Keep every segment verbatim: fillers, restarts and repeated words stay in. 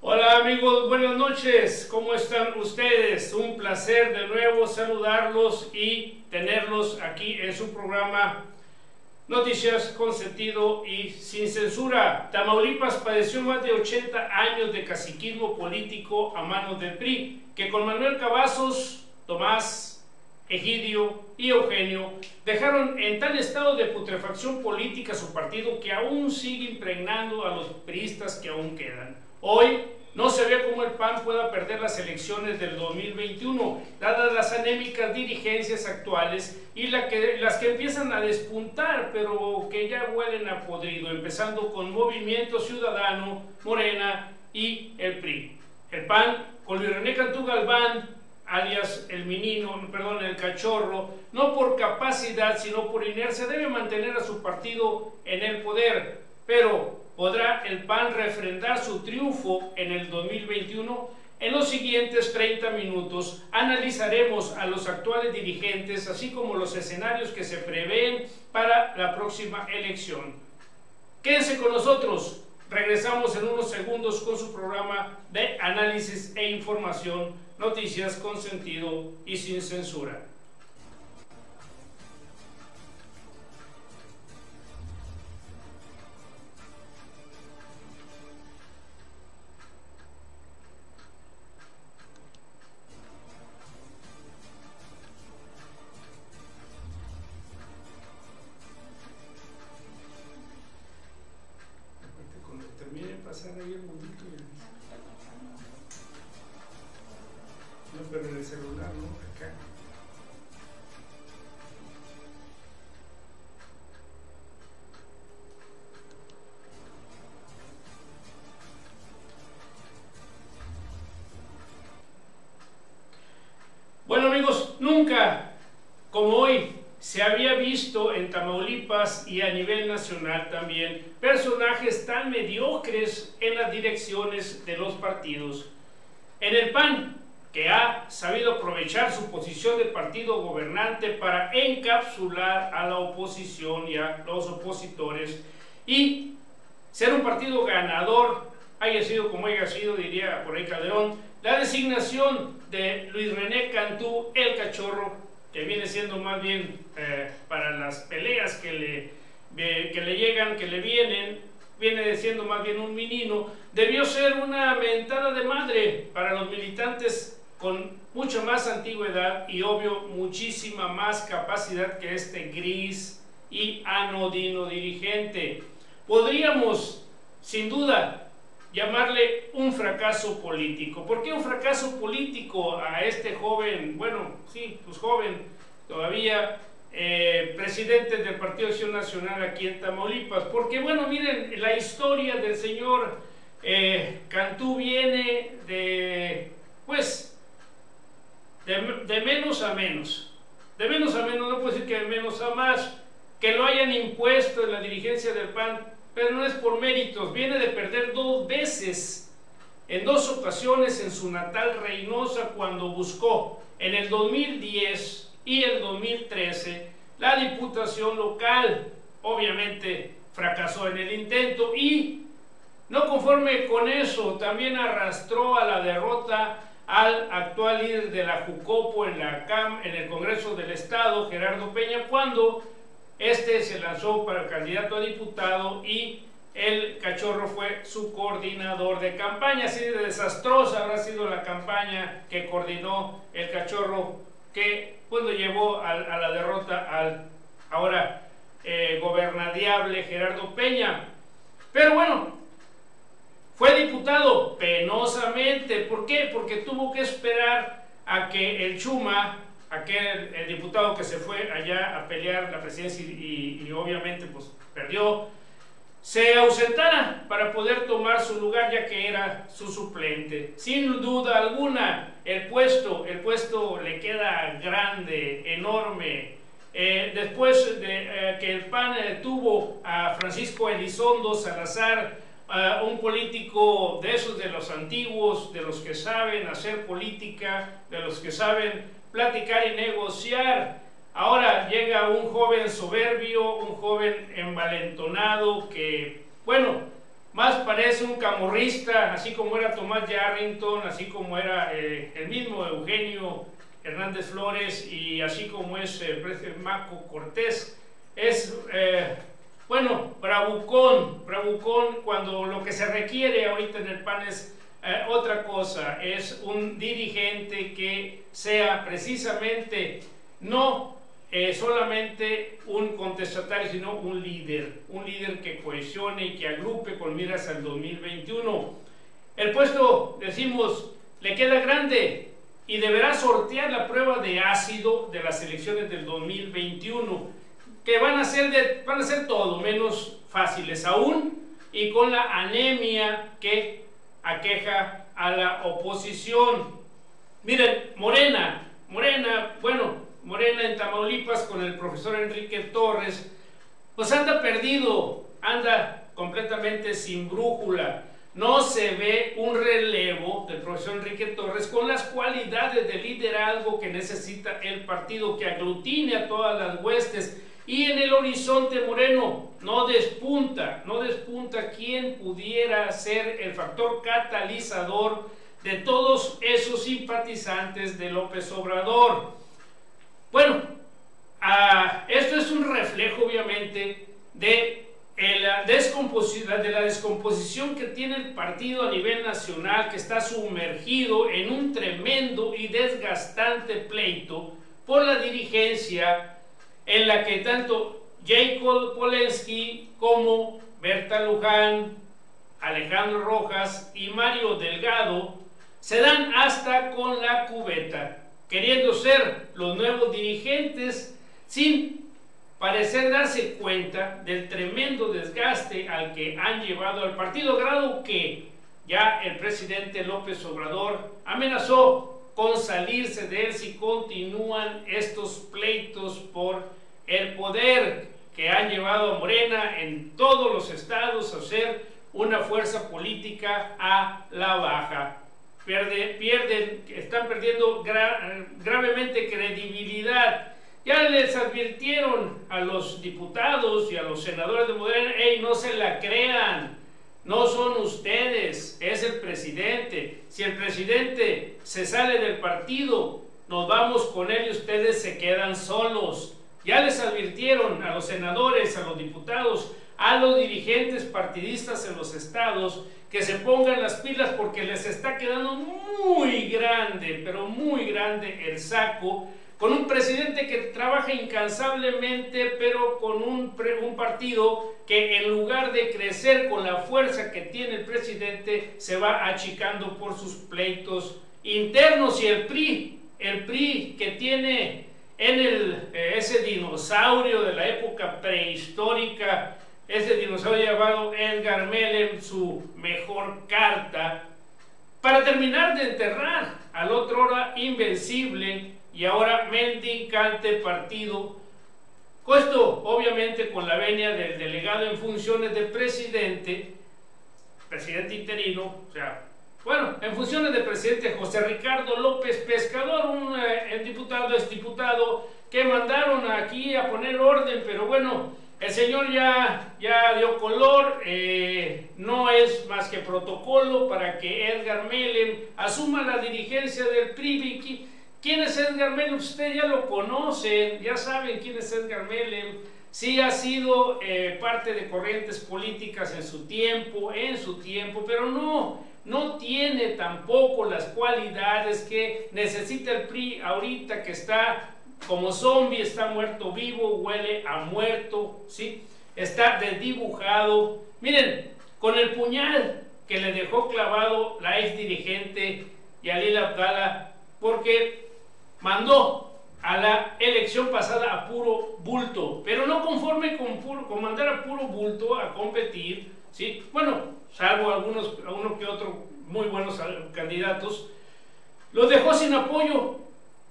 Hola amigos, buenas noches, ¿cómo están ustedes? Un placer de nuevo saludarlos y tenerlos aquí en su programa Noticias con Sentido y Sin Censura. Tamaulipas padeció más de ochenta años de caciquismo político a manos del P R I, que con Manuel Cavazos, Tomás, Egidio y Eugenio dejaron en tal estado de putrefacción política su partido que aún sigue impregnando a los priistas que aún quedan. Hoy no se ve cómo el P A N pueda perder las elecciones del dos mil veintiuno, dadas las anémicas dirigencias actuales y la que, las que empiezan a despuntar, pero que ya huelen a podrido, empezando con Movimiento Ciudadano, Morena y el P R I. El P A N, con Luis René Cantú Galván, alias el menino, perdón, el cachorro, no por capacidad, sino por inercia, debe mantener a su partido en el poder, pero ¿podrá el P A N refrendar su triunfo en el dos mil veintiuno? En los siguientes treinta minutos analizaremos a los actuales dirigentes, así como los escenarios que se prevén para la próxima elección. Quédense con nosotros, regresamos en unos segundos con su programa de análisis e información, Noticias con Sentido y Sin Censura. Pasar ahí el momento y no, pero en el celular, ¿no? Acá. Bueno amigos, nunca como hoy se había visto en Tamaulipas y a nivel nacional también personajes tan mediocres en las direcciones de los partidos. En el P A N, que ha sabido aprovechar su posición de partido gobernante para encapsular a la oposición y a los opositores y ser un partido ganador, haya sido como haya sido, diría por ahí Calderón, la designación de Luis René Cantú, el cachorro, que viene siendo más bien eh, para las peleas que le, eh, que le llegan, que le vienen, viene siendo más bien un menino, debió ser una mentada de madre para los militantes con mucha más antigüedad y obvio muchísima más capacidad que este gris y anodino dirigente. Podríamos, sin duda, llamarle un fracaso político. ¿Por qué un fracaso político a este joven, bueno, sí, pues joven, todavía eh, presidente del Partido de Acción Nacional aquí en Tamaulipas? Porque, bueno, miren, la historia del señor eh, Cantú viene de, pues, de, de menos a menos. De menos a menos, no puedo decir que de menos a más, que lo hayan impuesto en la dirigencia del P A N, pero no es por méritos, viene de perder dos veces, en dos ocasiones en su natal Reynosa, cuando buscó en el dos mil diez y el dos mil trece la diputación local. Obviamente fracasó en el intento y no conforme con eso, también arrastró a la derrota al actual líder de la Jucopo en, la CAM, en el Congreso del Estado, Gerardo Peña, cuando este se lanzó para candidato a diputado y el cachorro fue su coordinador de campaña. Así de desastrosa habrá sido la campaña que coordinó el cachorro, que pues lo llevó a, a la derrota al ahora eh, gobernadiable Gerardo Peña. Pero bueno, fue diputado penosamente. ¿Por qué? Porque tuvo que esperar a que el Chuma, aquel el diputado que se fue allá a pelear la presidencia y, y, y obviamente pues perdió, se ausentara para poder tomar su lugar, ya que era su suplente. Sin duda alguna, el puesto, el puesto le queda grande, enorme. Eh, después de eh, que el P A N eh, tuvo a Francisco Elizondo Salazar, uh, un político de esos de los antiguos, de los que saben hacer política, de los que saben platicar y negociar. Ahora llega un joven soberbio, un joven envalentonado que, bueno, más parece un camorrista, así como era Tomás Yarrington, así como era eh, el mismo Eugenio Hernández Flores y así como es el eh, Marco Cortés. Es, eh, bueno, bravucón, bravucón cuando lo que se requiere ahorita en el P A N es eh, otra cosa, es un dirigente que sea precisamente no Eh, solamente un contestatario, sino un líder, un líder que cohesione y que agrupe con miras al dos mil veintiuno. El puesto, decimos, le queda grande y deberá sortear la prueba de ácido de las elecciones del dos mil veintiuno, que van a ser, de, van a ser todo menos fáciles aún, y con la anemia que aqueja a la oposición. Miren, Morena, Morena, bueno, Morena en Tamaulipas con el profesor Enrique Torres, pues anda perdido, anda completamente sin brújula. No se ve un relevo del profesor Enrique Torres con las cualidades de liderazgo que necesita el partido, que aglutine a todas las huestes. Y en el horizonte moreno no despunta, no despunta quien pudiera ser el factor catalizador de todos esos simpatizantes de López Obrador. Bueno, uh, esto es un reflejo obviamente de, eh, la descomposición, de la descomposición que tiene el partido a nivel nacional, que está sumergido en un tremendo y desgastante pleito por la dirigencia, en la que tanto Jacob Polensky como Berta Luján, Alejandro Rojas y Mario Delgado se dan hasta con la cubeta, queriendo ser los nuevos dirigentes sin parecer darse cuenta del tremendo desgaste al que han llevado al partido, grado que ya el presidente López Obrador amenazó con salirse de él si continúan estos pleitos por el poder que han llevado a Morena en todos los estados a ser una fuerza política a la baja. Pierde, pierden, están perdiendo gra, gravemente credibilidad. Ya les advirtieron a los diputados y a los senadores de Morena: hey, no se la crean, no son ustedes, es el presidente. Si el presidente se sale del partido, nos vamos con él y ustedes se quedan solos. Ya les advirtieron a los senadores, a los diputados, a los dirigentes partidistas en los estados que se pongan las pilas, porque les está quedando muy grande, pero muy grande el saco, con un presidente que trabaja incansablemente, pero con un, un partido que en lugar de crecer con la fuerza que tiene el presidente, se va achicando por sus pleitos internos. Y el P R I, el P R I que tiene en el, eh, ese dinosaurio de la época prehistórica, ese dinosaurio llamado Edgar Mellem, su mejor carta, para terminar de enterrar al otrora invencible y ahora mendicante partido, puesto obviamente con la venia del delegado en funciones de presidente, presidente interino, o sea, bueno, en funciones de presidente José Ricardo López Pescador, un eh, diputado, exdiputado, que mandaron aquí a poner orden, pero bueno, el señor ya, ya dio color, eh, no es más que protocolo para que Edgar Mellem asuma la dirigencia del P R I. ¿Quién es Edgar Mellem? Ustedes ya lo conocen, ya saben quién es Edgar Mellem. Sí ha sido eh, parte de corrientes políticas en su tiempo, en su tiempo, pero no, no tiene tampoco las cualidades que necesita el P R I ahorita, que está como zombie, está muerto vivo, huele a muerto, ¿sí? Está desdibujado. Miren, con el puñal que le dejó clavado la ex dirigente Yalil Abdala, porque mandó a la elección pasada a puro bulto, pero no conforme con, puro, con mandar a puro bulto a competir, ¿sí? Bueno, salvo algunos, uno que otro muy buenos candidatos, los dejó sin apoyo,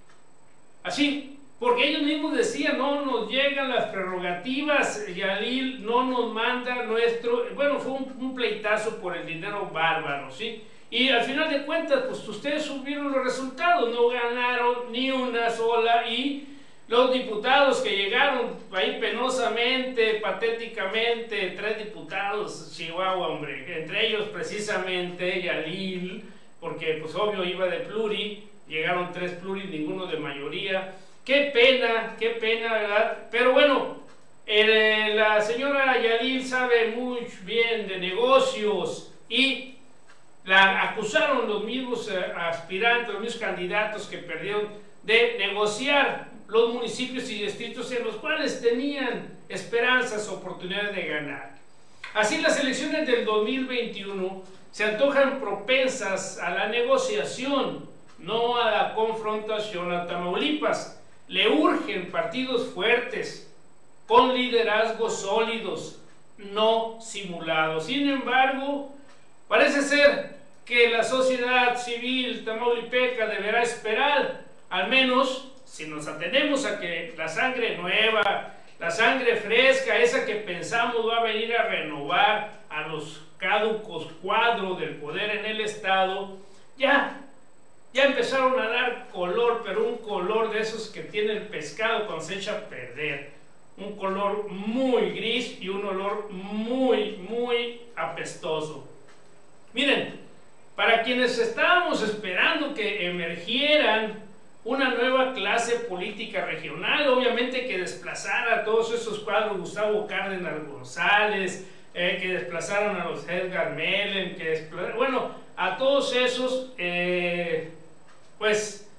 así, porque ellos mismos decían: no nos llegan las prerrogativas, Yalil no nos manda nuestro... Bueno, fue un, un pleitazo por el dinero bárbaro, ¿sí? Y al final de cuentas, pues ustedes subieron los resultados, no ganaron ni una sola, y los diputados que llegaron ahí penosamente, patéticamente, tres diputados, Chihuahua, hombre, entre ellos precisamente Yalil, porque pues obvio iba de pluri, llegaron tres pluri, ninguno de mayoría. Qué pena, qué pena, ¿verdad? Pero bueno, eh, la señora Yalil sabe muy bien de negocios y la acusaron los mismos eh, aspirantes, los mismos candidatos que perdieron de negociar los municipios y distritos en los cuales tenían esperanzas, oportunidades de ganar. Así las elecciones del dos mil veintiuno se antojan propensas a la negociación, no a la confrontación. A Tamaulipas le urgen partidos fuertes, con liderazgos sólidos, no simulados. Sin embargo, parece ser que la sociedad civil tamaulipeca deberá esperar, al menos si nos atenemos a que la sangre nueva, la sangre fresca, esa que pensamos va a venir a renovar a los caducos cuadros del poder en el Estado, ya, ya empezaron a dar color, pero un color de esos que tiene el pescado cuando se echa a perder. Un color muy gris y un olor muy, muy apestoso. Miren, para quienes estábamos esperando que emergieran una nueva clase política regional, obviamente que desplazara a todos esos cuadros, Gustavo Cárdenas González, eh, que desplazaran a los Edgar Mellen, que desplazaran, bueno, a todos esos, eh, pues,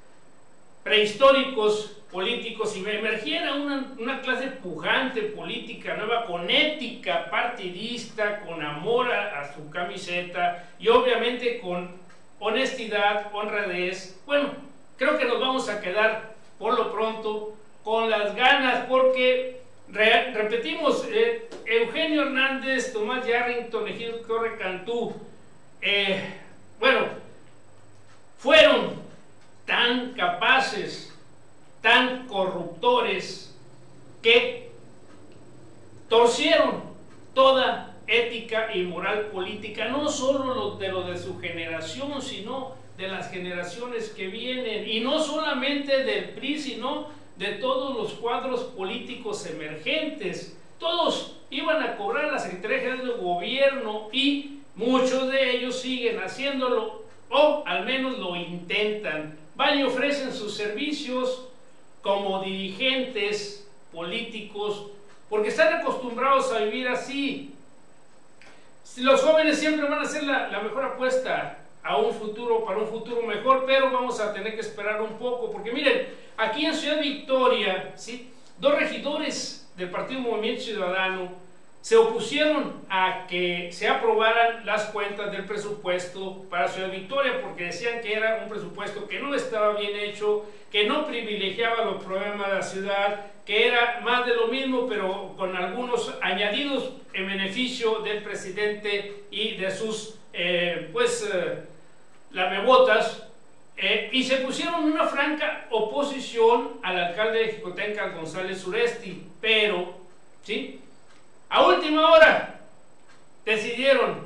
prehistóricos políticos, y emergiera una, una clase pujante política nueva, con ética partidista, con amor a, a su camiseta y obviamente con honestidad, honradez. Bueno, creo que nos vamos a quedar por lo pronto con las ganas, porque re, repetimos, eh, Eugenio Hernández, Tomás Yarrington, Egidio Torre Cantú, eh, bueno, fueron tan capaces, tan corruptores, que torcieron toda ética y moral política, no solo de lo de su generación, sino de las generaciones que vienen, y no solamente del P R I, sino de todos los cuadros políticos emergentes. Todos iban a cobrar la Secretaría General de Gobierno y muchos de ellos siguen haciéndolo, o al menos lo intentan. Van y ofrecen sus servicios como dirigentes políticos, porque están acostumbrados a vivir así. Los jóvenes siempre van a ser la, la mejor apuesta a un futuro, para un futuro mejor, pero vamos a tener que esperar un poco, porque miren, aquí en Ciudad Victoria, ¿sí?, dos regidores del Partido Movimiento Ciudadano se opusieron a que se aprobaran las cuentas del presupuesto para Ciudad Victoria, porque decían que era un presupuesto que no estaba bien hecho, que no privilegiaba los problemas de la ciudad, que era más de lo mismo, pero con algunos añadidos en beneficio del presidente y de sus, eh, pues, eh, lamebotas, eh, y se pusieron en una franca oposición al alcalde de Jicotenca, González Uresti, pero, ¿sí?, a última hora decidieron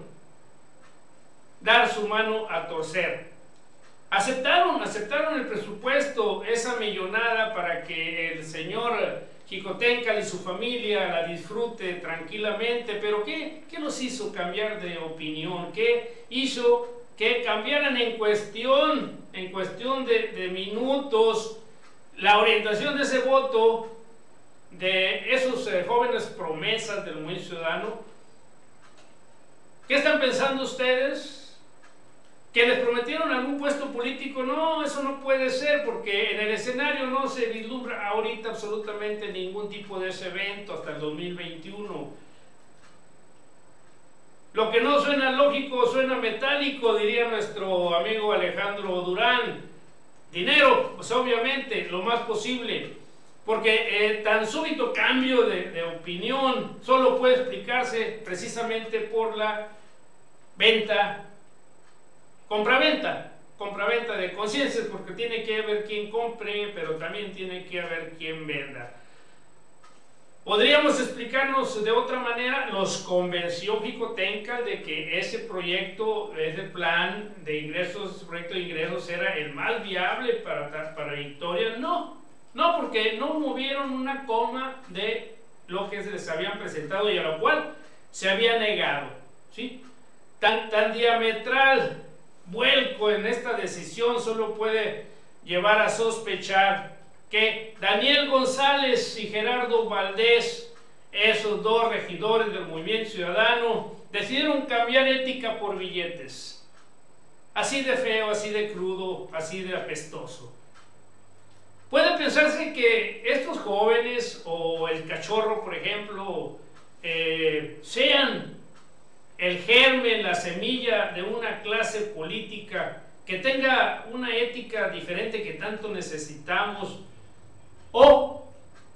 dar su mano a torcer. Aceptaron, aceptaron el presupuesto, esa millonada para que el señor Jicotencal y su familia la disfrute tranquilamente, pero ¿qué, qué los hizo cambiar de opinión? ¿Qué hizo que cambiaran en cuestión, en cuestión de, de minutos, la orientación de ese voto de esos eh, jóvenes promesas del movimiento ciudadano? ¿Qué están pensando ustedes? ¿Que les prometieron algún puesto político? No, eso no puede ser, porque en el escenario no se vislumbra ahorita absolutamente ningún tipo de ese evento hasta el dos mil veintiuno. Lo que no suena lógico suena metálico, diría nuestro amigo Alejandro Durán. Dinero, pues obviamente, lo más posible. Porque eh, tan súbito cambio de, de opinión solo puede explicarse precisamente por la venta, compraventa, compraventa de conciencias, porque tiene que haber quien compre, pero también tiene que haber quien venda. Podríamos explicarnos de otra manera. Los convenció Jicotencal de que ese proyecto, ese plan de ingresos, ese proyecto de ingresos era el más viable para, para Victoria. No. No, porque no movieron una coma de lo que les habían presentado y a lo cual se había negado, ¿sí? Tan, tan diametral vuelco en esta decisión solo puede llevar a sospechar que Daniel González y Gerardo Valdés, esos dos regidores del Movimiento Ciudadano, decidieron cambiar ética por billetes. Así de feo, así de crudo, así de apestoso. Puede pensarse que estos jóvenes o el Cachorro, por ejemplo, eh, sean el germen, la semilla de una clase política que tenga una ética diferente que tanto necesitamos, o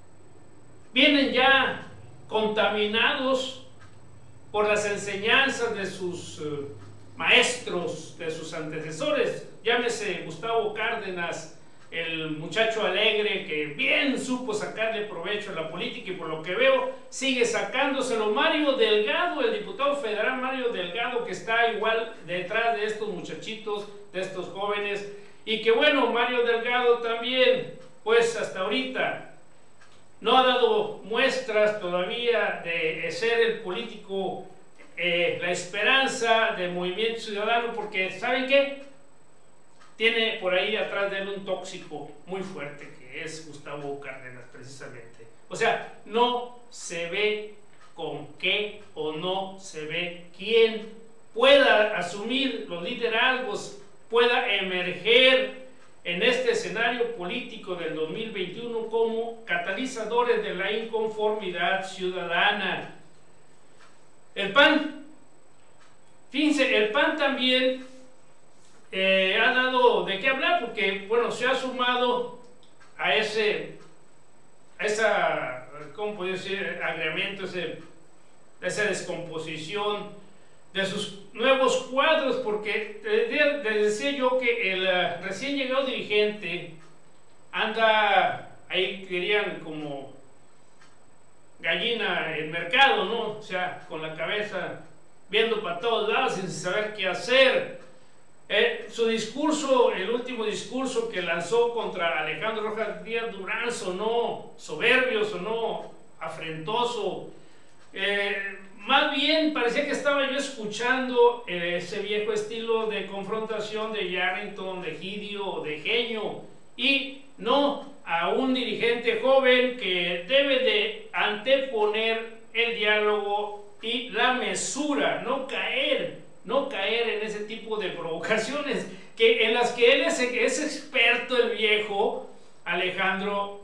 vienen ya contaminados por las enseñanzas de sus uh, maestros, de sus antecesores. Llámese Gustavo Cárdenas, el muchacho alegre que bien supo sacarle provecho a la política y por lo que veo sigue sacándoselo. Mario Delgado, el diputado federal Mario Delgado, que está igual detrás de estos muchachitos, de estos jóvenes, y que bueno, Mario Delgado también, pues hasta ahorita no ha dado muestras todavía de ser el político, eh, la esperanza del Movimiento Ciudadano, porque ¿saben qué? Tiene por ahí atrás de él un tóxico muy fuerte, que es Gustavo Cárdenas, precisamente. O sea, no se ve con qué o no se ve quién pueda asumir los liderazgos, pueda emerger en este escenario político del dos mil veintiuno como catalizadores de la inconformidad ciudadana. El P A N, fíjense, el P A N también eh, ha dado de qué hablar, porque, bueno, se ha sumado a ese, a esa, ¿cómo puedo decir?, agregamiento, ese, esa descomposición de sus nuevos cuadros, porque les decía yo que el uh, recién llegado dirigente anda ahí, dirían, como gallina en mercado, ¿no? O sea, con la cabeza viendo para todos lados sin saber qué hacer. Eh, su discurso, el último discurso que lanzó contra Alejandro Rojas Díaz Durán, sonó soberbio, sonó afrentoso. Eh, más bien parecía que estaba yo escuchando eh, ese viejo estilo de confrontación de Yarrington, de Gidio, de Genio, y no a un dirigente joven que debe de anteponer el diálogo y la mesura, no caer, no caer en ese tipo de provocaciones que, en las que él es, es experto, el viejo Alejandro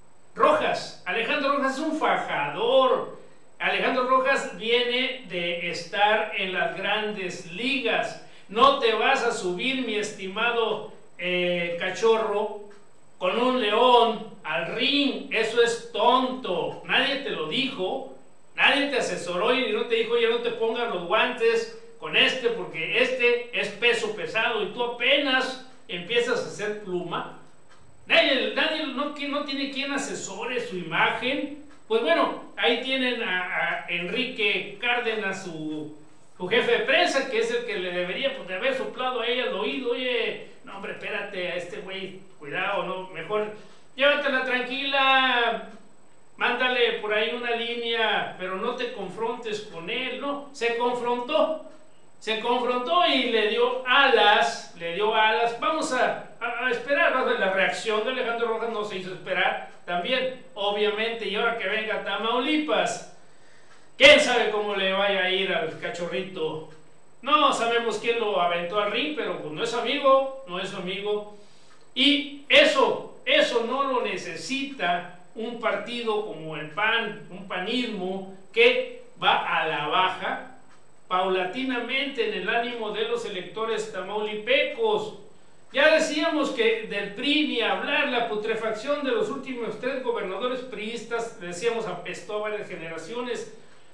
Rojas. Alejandro Rojas es un fajador. Alejandro Rojas viene de estar en las grandes ligas. No te vas a subir, mi estimado eh, Cachorro, con un león al ring. Eso es tonto. Nadie te lo dijo, nadie te asesoró y no te dijo, oye, no te pongas los guantes con este porque este es peso pesado y tú apenas empiezas a hacer pluma. Nadie, nadie no, no tiene quien asesore su imagen. Pues bueno, ahí tienen a, a Enrique Cárdenas, su, su jefe de prensa, que es el que le debería pues, de haber soplado a ella al oído. Oye, no hombre, espérate a este güey, cuidado, no, mejor llévatela tranquila, mándale por ahí una línea, pero no te confrontes con él, ¿no? Se confrontó, se confrontó y le dio alas, le dio alas. Vamos a, a, a esperar, la reacción de Alejandro Rojas no se hizo esperar también, obviamente, y ahora que venga Tamaulipas, quién sabe cómo le vaya a ir al Cachorrito. No sabemos quién lo aventó al ring, pero pues no es amigo, no es amigo, y eso, eso no lo necesita un partido como el P A N, un panismo que va a la baja paulatinamente en el ánimo de los electores tamaulipecos. Ya decíamos que del P R I ni hablar, la putrefacción de los últimos tres gobernadores priistas, decíamos, apestó a varias generaciones.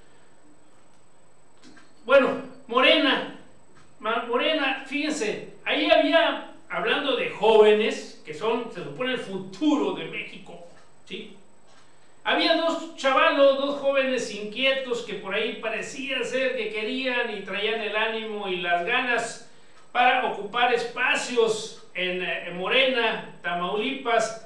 Bueno, Morena, Morena, fíjense, ahí había, hablando de jóvenes, que son, se supone, el futuro de México, ¿sí? Había dos chavalos, dos jóvenes inquietos que por ahí parecía ser que querían y traían el ánimo y las ganas para ocupar espacios en, en Morena, Tamaulipas,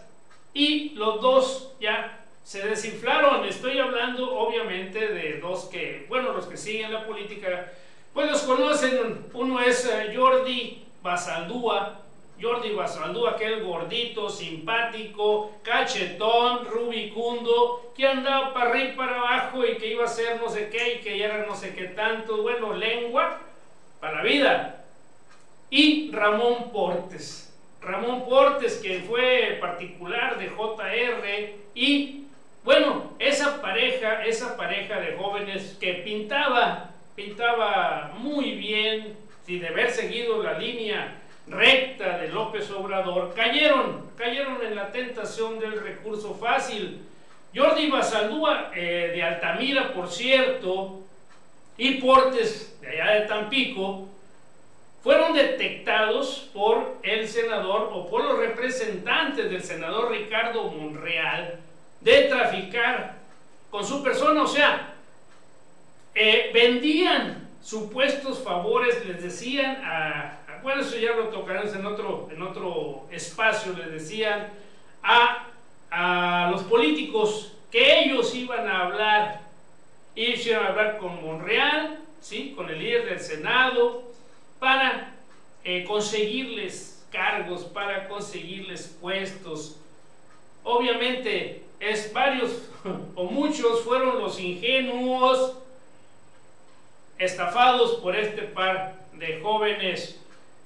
y los dos ya se desinflaron. Estoy hablando obviamente de dos que, bueno, los que siguen la política, pues los conocen. Uno es uh, Jordi Basaldúa, Jordi Basaldúa, aquel gordito, simpático, cachetón, rubicundo, que andaba para arriba y para abajo y que iba a hacer no sé qué y que ya era no sé qué tanto, bueno, lengua para la vida. Y Ramón Portes, Ramón Portes, que fue particular de J R, y bueno, esa pareja, esa pareja de jóvenes que pintaba, pintaba muy bien, sin haber seguido la línea recta de López Obrador, cayeron, cayeron en la tentación del recurso fácil. Jordi Basaldúa, eh, de Altamira, por cierto, y Portes, de allá de Tampico, fueron detectados por el senador o por los representantes del senador Ricardo Monreal de traficar con su persona, o sea, eh, vendían supuestos favores, les decían a, a bueno, eso ya lo tocaremos en otro, en otro espacio, les decían a, a los políticos que ellos iban a hablar, ellos iban a hablar con Monreal, ¿sí?, con el líder del Senado, para eh, conseguirles cargos, para conseguirles puestos. Obviamente, es varios o muchos fueron los ingenuos estafados por este par de jóvenes.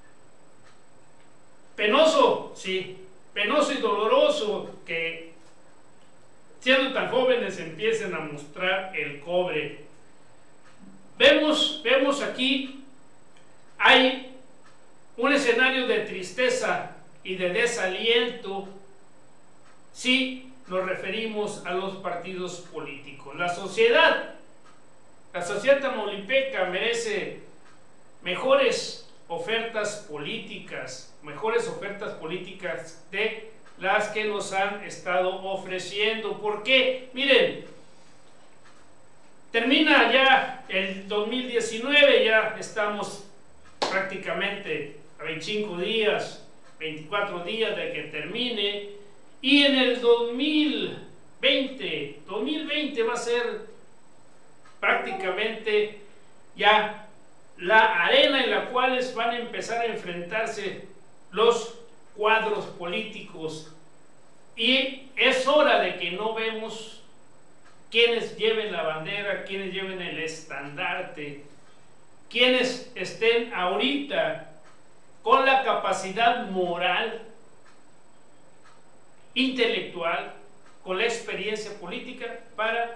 Penoso, sí, penoso y doloroso que siendo tan jóvenes empiecen a mostrar el cobre. Vemos, vemos aquí, hay un escenario de tristeza y de desaliento si nos referimos a los partidos políticos. La sociedad, la sociedad tamaulipeca merece mejores ofertas políticas, mejores ofertas políticas de las que nos han estado ofreciendo. ¿Por qué? Miren, termina ya el dos mil diecinueve, ya estamos prácticamente a veinticinco días, veinticuatro días de que termine, y en el dos mil veinte, dos mil veinte va a ser prácticamente ya la arena en la cual van a empezar a enfrentarse los cuadros políticos, y es hora de que no vemos quienes lleven la bandera, quienes lleven el estandarte, quienes estén ahorita con la capacidad moral, intelectual, con la experiencia política para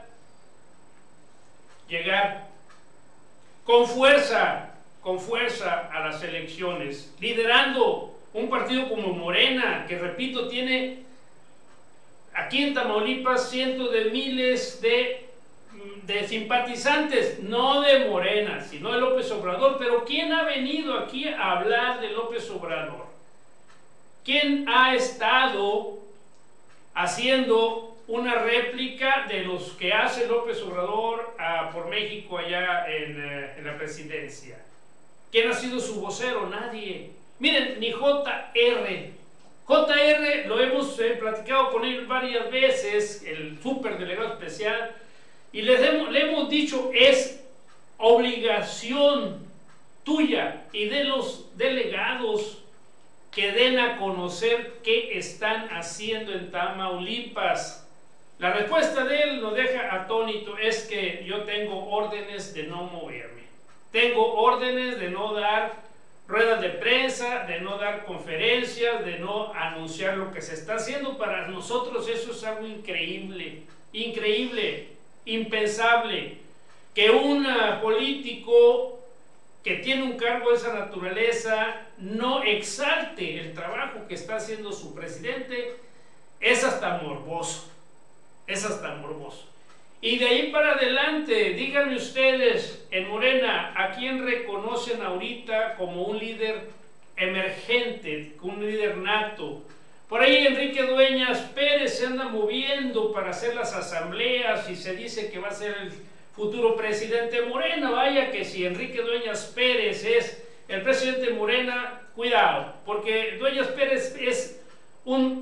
llegar con fuerza, con fuerza a las elecciones, liderando un partido como Morena, que repito, tiene aquí en Tamaulipas cientos de miles de, de simpatizantes, no de Morena, sino de López Obrador. Pero ¿quién ha venido aquí a hablar de López Obrador? ¿Quién ha estado haciendo una réplica de los que hace López Obrador a, por México allá en, eh, en la presidencia? ¿Quién ha sido su vocero? Nadie. Miren, ni J R. J R lo hemos eh, platicado con él varias veces, el superdelegado especial, y les hemos, le hemos dicho, es obligación tuya y de los delegados que den a conocer qué están haciendo en Tamaulipas. La respuesta de él nos deja atónito, es que yo tengo órdenes de no moverme, tengo órdenes de no dar ruedas de prensa, de no dar conferencias, de no anunciar lo que se está haciendo. Para nosotros eso es algo increíble, increíble, impensable, que un político que tiene un cargo de esa naturaleza no exalte el trabajo que está haciendo su presidente. Es hasta morboso, es hasta morboso. Y de ahí para adelante, díganme ustedes, en Morena, ¿a quién reconocen ahorita como un líder emergente, un líder nato? Por ahí Enrique Dueñas Pérez se anda moviendo para hacer las asambleas y se dice que va a ser el futuro presidente de Morena. Vaya que si Enrique Dueñas Pérez es el presidente de Morena, cuidado, porque Dueñas Pérez es un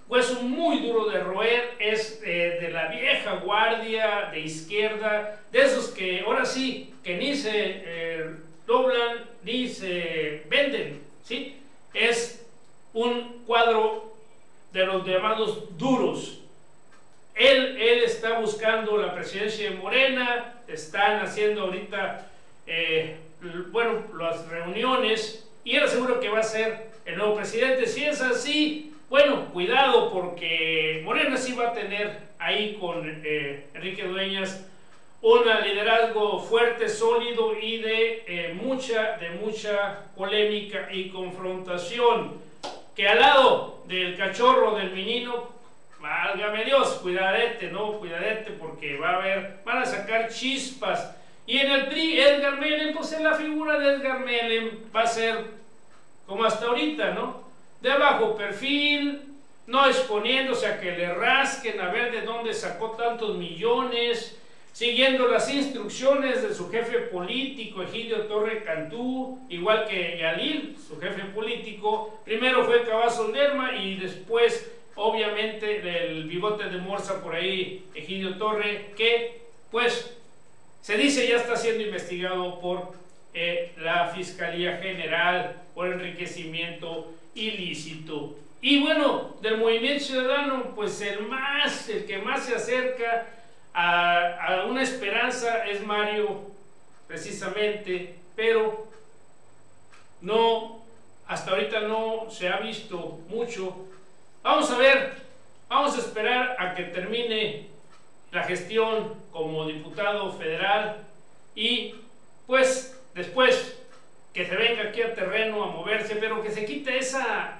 hueso muy duro de roer, es eh, de la vieja guardia de izquierda, de esos que ahora sí, que ni se eh, doblan ni se venden, ¿sí? Es un cuadro de los llamados duros. Él, él está buscando la presidencia de Morena, están haciendo ahorita, eh, bueno, las reuniones, y él asegura que va a ser el nuevo presidente. Si es así, bueno, cuidado, porque Morena sí va a tener ahí con eh, Enrique Dueñas un liderazgo fuerte, sólido y de eh, mucha, de mucha polémica y confrontación, que al lado del cachorro del menino, válgame Dios, cuidadete, no, cuidadete, porque va a haber, van a sacar chispas. Y en el P R I, Edgar Mellen, pues en la figura de Edgar Mellen va a ser como hasta ahorita, ¿no? De bajo perfil, no exponiéndose a que le rasquen a ver de dónde sacó tantos millones, siguiendo las instrucciones de su jefe político, Egidio Torre Cantú, igual que Yalil, su jefe político. Primero fue Cavazos Lerma y después, obviamente, el bigote de Morsa por ahí, Egidio Torre, que pues se dice ya está siendo investigado por eh, la Fiscalía General por enriquecimiento ilícito. Y bueno, del Movimiento Ciudadano, pues el más, el que más se acerca a, a una esperanza es Mario, precisamente, pero no, hasta ahorita no se ha visto mucho. Vamos a ver, vamos a esperar a que termine la gestión como diputado federal y pues después que se venga aquí al terreno a moverse, pero que se quite esa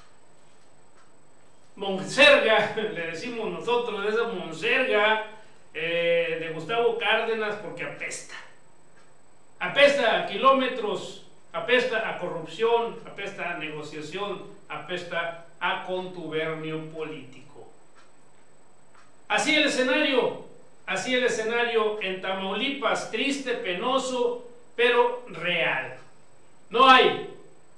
monserga, le decimos nosotros, esa monserga eh, de Gustavo Cárdenas, porque apesta. Apesta a kilómetros, apesta a corrupción, apesta a negociación, apesta a contubernio político. Así el escenario, así el escenario en Tamaulipas, triste, penoso, pero real. No hay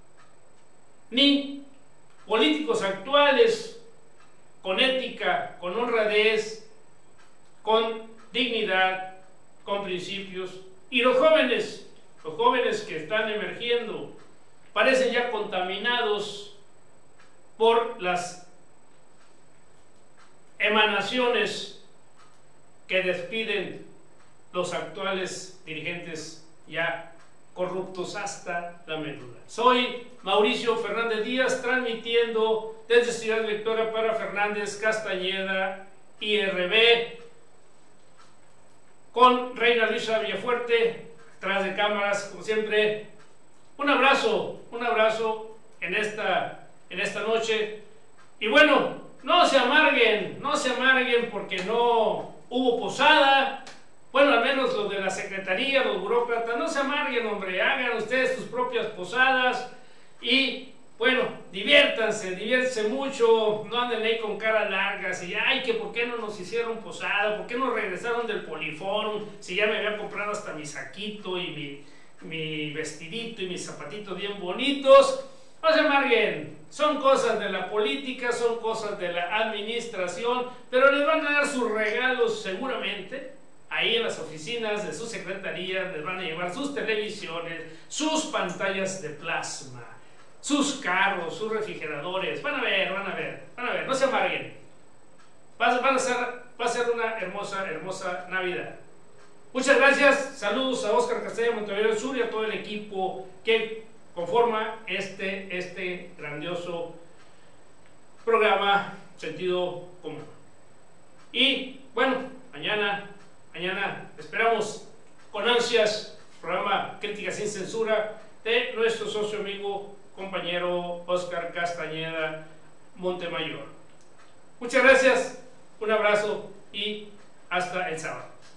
ni políticos actuales con ética, con honradez, con dignidad, con principios, y los jóvenes, los jóvenes que están emergiendo, parecen ya contaminados por las emanaciones que despiden los actuales dirigentes ya corruptos hasta la médula. Soy Mauricio Fernández Díaz, transmitiendo desde Ciudad Victoria para Fernández Castañeda I R B, con Reina Luisa Villafuerte, tras de cámaras, como siempre. Un abrazo, un abrazo en esta, en esta noche. Y bueno, no se amarguen, no se amarguen porque no hubo posada. Bueno, al menos los de la Secretaría, los burócratas, no se amarguen, hombre, hagan ustedes sus propias posadas y, bueno, diviértanse, diviértanse mucho, no anden ahí con caras largas y, ay, que por qué no nos hicieron posada, por qué no regresaron del Poliforum, si ya me había comprado hasta mi saquito y mi, mi vestidito y mis zapatitos bien bonitos. No se amarguen, son cosas de la política, son cosas de la administración, pero les van a dar sus regalos seguramente. Ahí en las oficinas de su secretaría les van a llevar sus televisiones, sus pantallas de plasma, sus carros, sus refrigeradores. Van a ver, van a ver, van a ver, no se amarguen. Va, van a ser, va a ser una hermosa, hermosa Navidad. Muchas gracias, saludos a Óscar Castañeda Montevideo del Sur y a todo el equipo que conforma este, este grandioso programa Sentido Común. Y bueno, mañana... Mañana esperamos con ansias el programa Crítica sin Censura de nuestro socio amigo, compañero Óscar Castañeda Montemayor. Muchas gracias, un abrazo y hasta el sábado.